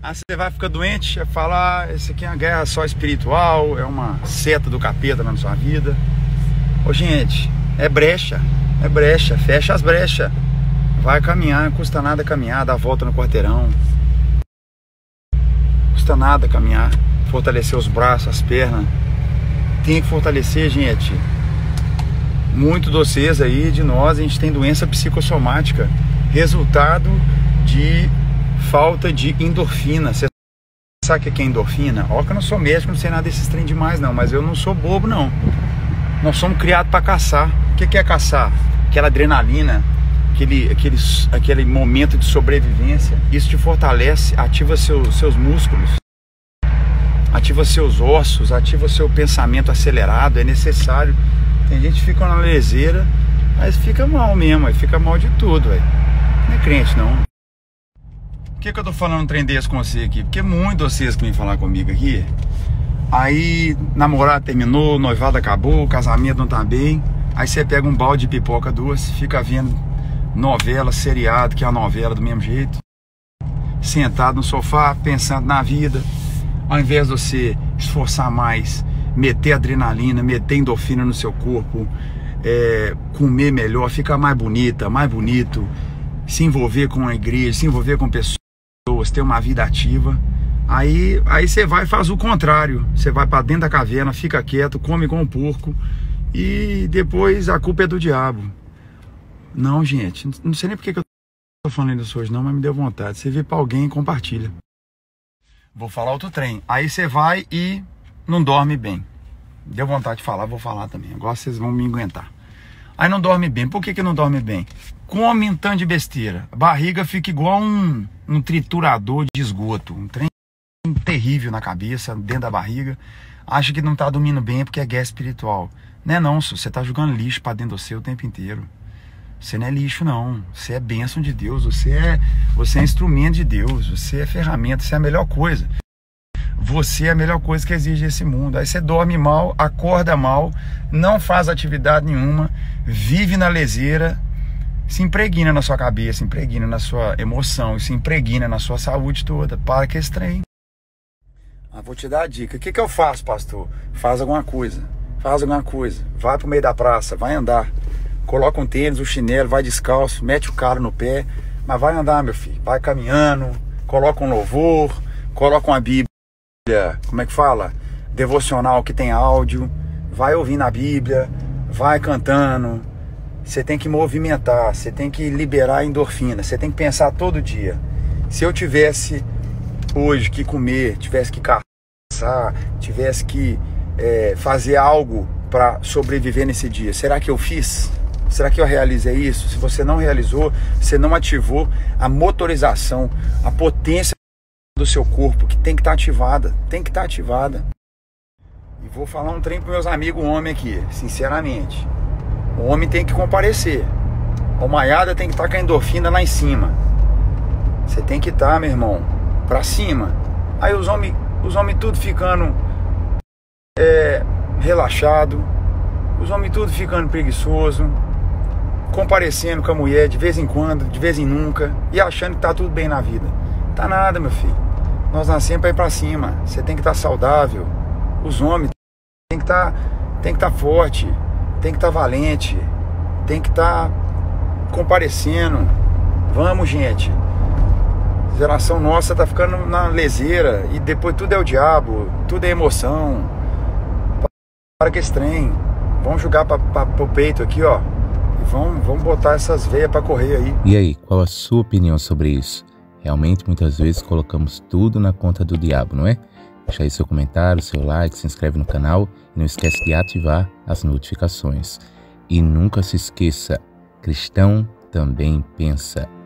Aí você vai ficar doente, vai falar, isso aqui é uma guerra só espiritual, é uma seta do capeta na sua vida. Ô gente, é brecha, fecha as brechas. Vai caminhar, não custa nada caminhar, dar a volta no quarteirão. Não custa nada caminhar, fortalecer os braços, as pernas. Tem que fortalecer, gente. Muito de vocês aí, de nós, a gente tem doença psicossomática, resultado de falta de endorfina. Você sabe o que é endorfina? Ó, que eu não sou médico, não sei nada desses trem demais não, mas eu não sou bobo não. Nós somos criados para caçar. O que é caçar? Aquela adrenalina, aquele momento de sobrevivência. Isso te fortalece, ativa seus músculos, ativa seus ossos, ativa seu pensamento acelerado. É necessário. Tem gente que fica na leseira, mas fica mal mesmo, aí fica mal de tudo, véio. Não é crente não. Por que eu tô falando um trem desse com você aqui? Porque muitos de vocês que vêm falar comigo aqui, aí namorado terminou, noivado acabou, o casamento não tá bem, aí você pega um balde de pipoca duas, fica vendo novela, seriado, que é a novela do mesmo jeito, sentado no sofá, pensando na vida, ao invés de você esforçar mais, meter adrenalina, meter endorfina no seu corpo, comer melhor, ficar mais bonita, mais bonito, se envolver com a igreja, se envolver com pessoas, ter uma vida ativa. Aí você vai e faz o contrário. Você vai para dentro da caverna, fica quieto, come com um porco e depois a culpa é do diabo. Não, gente, não sei nem porque que eu tô falando isso hoje não, mas me deu vontade. Você vê para alguém e compartilha. Vou falar outro trem. Aí você vai e não dorme bem. Deu vontade de falar, vou falar também. Agora vocês vão me aguentar. Aí não dorme bem. Por que não dorme bem? Come um tanto de besteira. A barriga fica igual um triturador de esgoto. Um trem terrível na cabeça, dentro da barriga. Acha que não tá dormindo bem porque é guerra espiritual. Não é não, você tá jogando lixo pra dentro do seu o tempo inteiro. Você não é lixo não. Você é bênção de Deus. Você é instrumento de Deus. Você é ferramenta. Você é a melhor coisa. Você é a melhor coisa que exige esse mundo. Aí você dorme mal, acorda mal, não faz atividade nenhuma, vive na leseira, se impregna na sua cabeça, se impregna na sua emoção, se impregna na sua saúde toda. Para que esse trem. Vou te dar a dica. O que eu faço, pastor? Faz alguma coisa. Faz alguma coisa. Vai pro meio da praça, vai andar. Coloca um tênis, um chinelo, vai descalço, mete o cara no pé, mas vai andar, meu filho. Vai caminhando, coloca um louvor, coloca uma Bíblia. Como é que fala? Devocional que tem áudio, vai ouvindo a Bíblia, vai cantando. Você tem que movimentar, você tem que liberar endorfina, você tem que pensar todo dia. Se eu tivesse hoje que comer, tivesse que caçar, tivesse que fazer algo para sobreviver nesse dia, será que eu fiz? Será que eu realizei isso? Se você não realizou, você não ativou a motorização, a potência do seu corpo, que tem que estar ativada, E vou falar um trem para meus amigos homens aqui, sinceramente. O homem tem que comparecer. O malhada tem que estar com a endorfina lá em cima. Você tem que estar, meu irmão, pra cima. Aí os homens tudo ficando relaxado, os homens tudo ficando preguiçoso, comparecendo com a mulher de vez em quando, de vez em nunca, e achando que tá tudo bem na vida. Tá nada, meu filho. Nós nascemos para ir para cima. Você tem que estar saudável. Os homens tem que estar forte, tem que estar valente, tem que estar comparecendo. Vamos, gente. A geração nossa tá ficando na leseira e depois tudo é o diabo, tudo é emoção. Para que esse trem. Vamos jogar pro peito aqui, ó. E vamos botar essas veias para correr aí. E aí, qual a sua opinião sobre isso? Realmente, muitas vezes, colocamos tudo na conta do diabo, não é? Deixa aí seu comentário, seu like, se inscreve no canal e não esquece de ativar as notificações. E nunca se esqueça, cristão também pensa.